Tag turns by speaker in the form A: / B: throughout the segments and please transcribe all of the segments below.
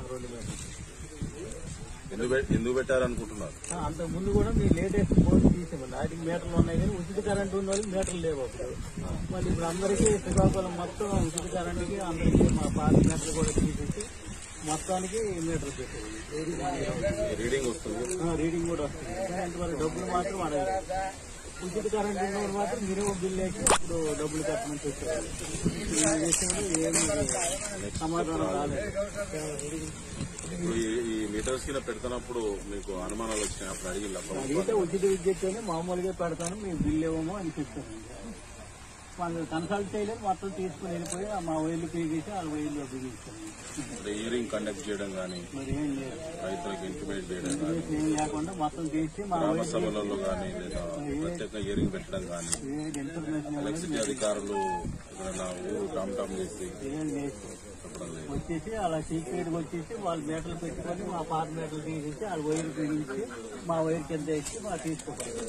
A: 2 మీటర్లు.
B: ఎందుకు పెట్టారనుకుంటున్నారు?
A: అంతకు ముందు కూడా మీ లేటెస్ట్ బోర్డు తీసేమండి. వాటికి మీటర్లు ఉన్నాయి కానీ ఉచిత కరెంట్ ఉన్న వాళ్ళకి మీటర్లు లేవు అప్పుడు. మళ్ళీ ఇప్పుడు అందరికీ శ్రీకాకుళం మొత్తం ఉచిత కరెంట్కి అందరికీ మా పాత మీటర్లు కూడా తీసేసి మొత్తానికి మీటర్లు పెట్టేది.
B: రీడింగ్ వస్తుంది,
A: రీడింగ్ కూడా వస్తుంది. ఇంతవరకు డబ్బులు మాత్రం అడగలేదు. ఉచిత కరెంట్ ఉన్నవారు మాత్రం మినిమం బిల్ వేసి ఇప్పుడు డబ్బులు కట్టమని చెప్పేవాళ్ళు. ఈ విషయంలో ఏమి సమాధానం రాలేదు.
B: ఇప్పుడు ఈ మీటర్స్ కింద పెడుతున్నప్పుడు మీకు అనుమానాలు వచ్చినాయి? అప్పుడు
A: అడిగితే ఉచిత విద్యుత్తోనే మామూలుగా పెడతాను, మీకు బిల్ ఇవ్వము అని చెప్తాను. వాళ్ళు కన్సల్ట్ చేయలేదు, మొత్తం తీసుకుని వెళ్ళిపోయి మా వైర్లు పీగేసి వాళ్ళ వైర్లు బిగిస్తాను.
B: హియరింగ్ కండక్ట్ చేయడం కానీ,
A: మరి ఏం లేదు,
B: రైతులకు ఇంటిమేట్ చేయడం కానీ,
A: ఏం లేకుండా మొత్తం తీసి మా
B: గ్రామ సభలలో కానీ లేదా ప్రత్యేక హియరింగ్ పెట్టడం కానీ, ఎలక్ట్రిసిటీ అధికారులు ఊరు టామ్ టామ్ చేసి
A: వచ్చేసి అలా సీక్రెట్గా వచ్చేసి వాళ్ళు మీటర్లు పెట్టుకొని మా పాత మీటర్లు తీసేసి వాళ్ళ వైర్లు బిగించి మా వైర్ కింద వేసి మా తీసుకోవాలి.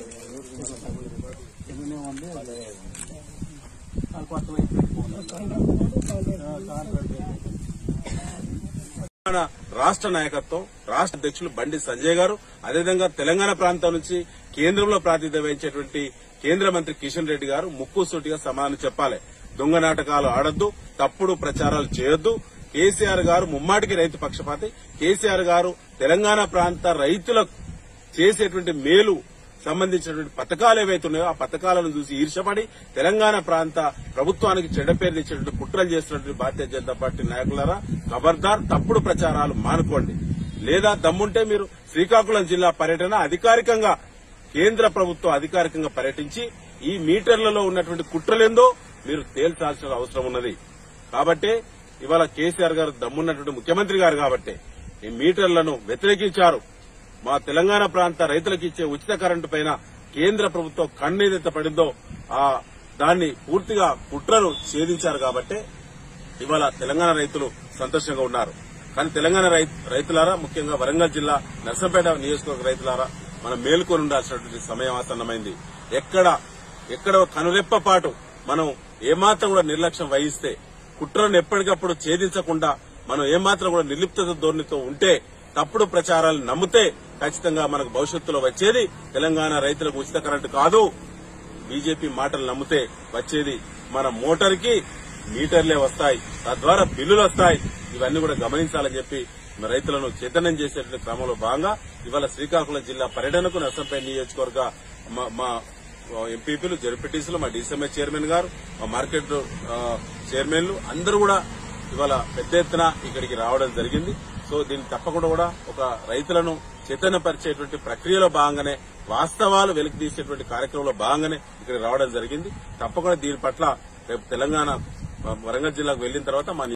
A: ఉంది కొత్త వైర్
B: రాష్ట్ర నాయకత్వం, రాష్ట్ర అధ్యక్షులు బండి సంజయ్ గారు, అదేవిధంగా తెలంగాణ ప్రాంతం నుంచి కేంద్రంలో ప్రాతినిధ్యం వహించేటువంటి కేంద్ర మంత్రి కిషన్ రెడ్డి గారు ముక్కుసూటిగా సమాధానం చెప్పాలి. దొంగ నాటకాలు ఆడొద్దు, తప్పుడు ప్రచారాలు చేయొద్దు. కేసీఆర్ గారు ముమ్మాటికి రైతు పక్షపాతి. కేసీఆర్ గారు తెలంగాణ ప్రాంత రైతులకు చేసేటువంటి మేలు సంబంధించినటువంటి పథకాలు ఏవైతే ఉన్నాయో ఆ పథకాలను చూసి ఈర్షపడి తెలంగాణ ప్రాంత ప్రభుత్వానికి చెడ్డ పేరు తెచ్చేటువంటి కుట్రలు చేస్తున్నటువంటి భారతీయ జనతా పార్టీ నాయకులారా, ఖబర్దార్, తప్పుడు ప్రచారాలు మానుకోండి. లేదా దమ్ముంటే మీరు శ్రీకాకుళం జిల్లా పర్యటన అధికారికంగా కేంద్ర ప్రభుత్వం అధికారికంగా పర్యటించి ఈ మీటర్లలో ఉన్నటువంటి కుట్రలేందో మీరు తేల్చాల్సిన అవసరం ఉన్నది. కాబట్టి ఇవాళ కేసీఆర్ గారు దమ్మున్నటువంటి ముఖ్యమంత్రి గారు కాబట్టి ఈ మీటర్లను వ్యతిరేకించారు. మా తెలంగాణ ప్రాంత రైతులకు ఇచ్చే ఉచిత కరెంటు పైన కేంద్ర ప్రభుత్వం కన్నేదైతే పడిందో దాన్ని పూర్తిగా కుట్రను ఛేదించారు కాబట్టి ఇవాళ తెలంగాణ రైతులు సంతోషంగా ఉన్నారు. కానీ తెలంగాణ రైతులారా, ముఖ్యంగా వరంగల్ జిల్లా నర్సంపేట నియోజకవర్గ రైతులారా, మనం మేల్కొని ఉండాల్సినటువంటి సమయం ఆసన్నమైంది. ఎక్కడ కనురెప్ప పాటు మనం ఏమాత్రం కూడా నిర్లక్ష్యం వహిస్తే, కుట్రను ఎప్పటికప్పుడు ఛేదించకుండా మనం ఏమాత్రం కూడా నిర్లిప్త ధోరణితో ఉంటే, తప్పుడు ప్రచారాలు నమ్మితే ఖచ్చితంగా మనకు భవిష్యత్తులో వచ్చేది తెలంగాణ రైతులకు ఉచిత కరెంటు కాదు. బీజేపీ మాటలు నమ్మితే వచ్చేది మన మోటార్కి మీటర్లే వస్తాయి, తద్వారా బిల్లులు వస్తాయి. ఇవన్నీ కూడా గమనించాలని చెప్పి రైతులను చైతన్యం చేసేటువంటి క్రమంలో భాగంగా ఇవాళ శ్రీకాకుళం జిల్లా పర్యటనకు నర్సంపేట నియోజకవర్గ మా ఎంపీపీలు, జడ్పీటీసీలు, మా డీసీఎంఏ చైర్మన్ గారు, మా మార్కెట్ చైర్మన్లు అందరూ కూడా ఇవాళ పెద్ద ఎత్తున ఇక్కడికి రావడం జరిగింది. సో దీన్ని తప్పకుండా కూడా ఒక రైతులను చైతన్యపరిచేటువంటి ప్రక్రియలో భాగంగానే, వాస్తవాలు వెలికి తీసేటువంటి కార్యక్రమంలో భాగంగానే ఇక్కడ రావడం జరిగింది. తప్పకుండా దీని పట్ల రేపు తెలంగాణ వరంగల్ జిల్లాకు వెళ్లిన తర్వాత మా